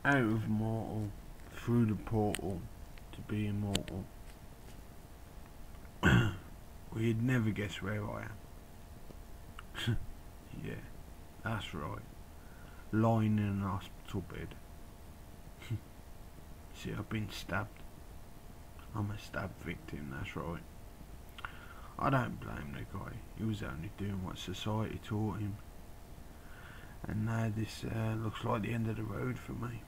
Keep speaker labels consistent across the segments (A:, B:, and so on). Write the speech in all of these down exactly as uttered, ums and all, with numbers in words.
A: out of mortal, through the portal to be immortal. Well, you'd never guess where I am. Yeah, that's right. Lying in an hospital bed. See, I've been stabbed. I'm a stabbed victim, that's right. I don't blame the guy. He was only doing what society taught him. And now this uh, looks like the end of the road for me.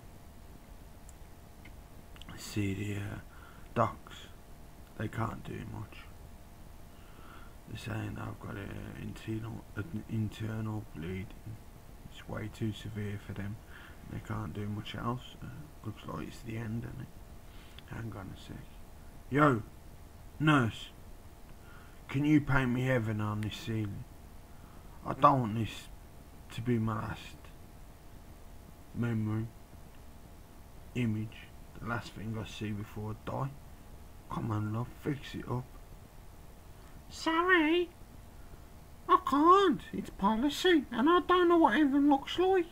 A: See, the uh, docs, they can't do much. They're saying I've got an internal, an internal bleeding. It's way too severe for them. They can't do much else. Uh, looks like it's the end, doesn't it? Hang on a sec. Yo, nurse, can you paint me heaven on this ceiling? I don't want this to be my last memory, image, the last thing I see before I die. Come on, love, fix it up. Sorry, I can't. It's policy, and I don't know what heaven looks like.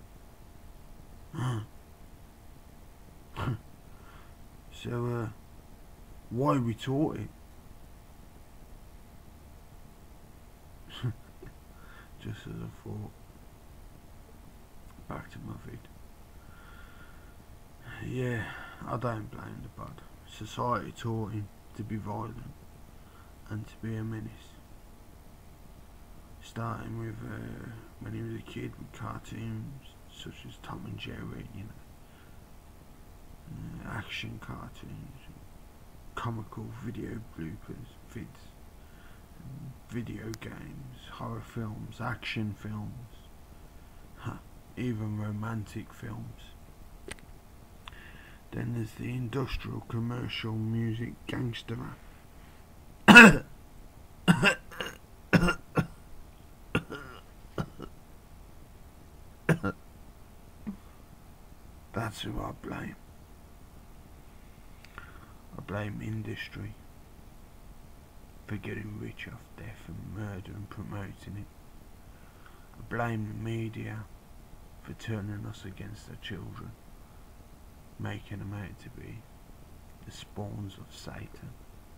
A: So, uh, why we taught it? Just as I thought. Back to my vid. Yeah, I don't blame the bud. Society taught him to be violent and to be a menace. Starting with uh, when he was a kid with cartoons such as Tom and Jerry, you know, uh, action cartoons, comical video bloopers, vids, video games, horror films, action films, huh, even romantic films. Then there's the industrial, commercial, music, gangster rap. That's who I blame. I blame industry for getting rich off death and murder and promoting it. I blame the media for turning us against our children, making them out to be the spawns of Satan.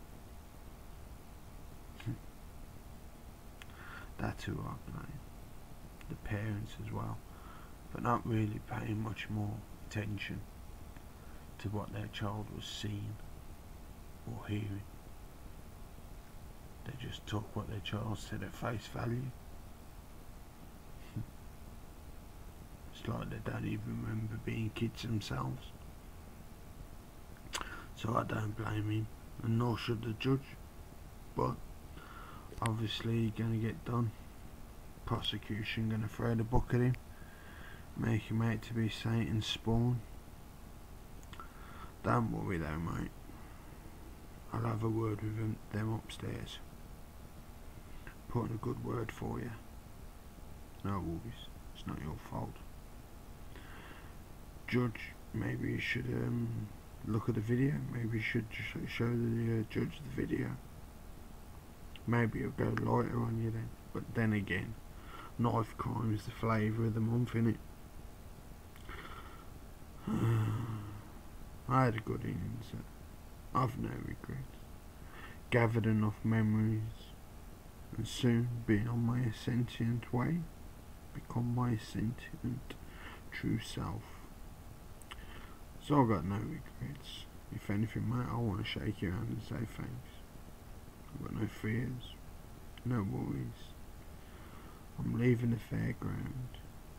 A: That's who I blame. The parents as well, for not really paying much more attention to what their child was seeing or hearing. They just took what their child said at face value. It's like they don't even remember being kids themselves. So I don't blame him, and nor should the judge. But obviously he's gonna get done. Prosecution gonna throw the book at him, make him out to be Satan's spawn. Don't worry though, mate. I'll have a word with them, them upstairs. Put in a good word for you. No worries, it's not your fault. Judge, maybe you should um, look at the video. Maybe you should sh show the uh, judge the video. Maybe it'll go lighter on you then. But then again, knife crime is the flavour of the month, innit? I had a good innings. I've no regrets. Gathered enough memories, and soon, being on my sentient way, become my sentient true self. So I've got no regrets. If anything, mate, I want to shake your hand and say thanks. I've got no fears, no worries. I'm leaving the fairground.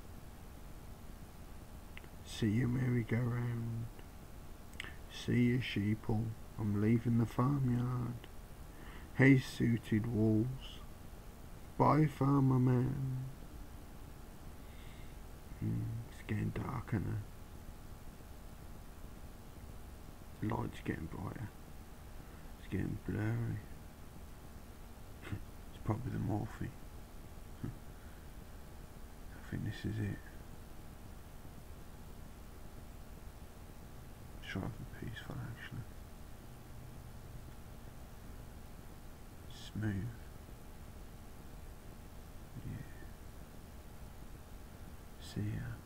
A: See you merry-go-round. See you sheeple. I'm leaving the farmyard. Hay suited walls. Bye, farmer man. Mm, it's getting darker now. The light's getting brighter. It's getting blurry. It's probably the morphine. I think this is it. It's rather peaceful actually. Smooth. Yeah. See ya.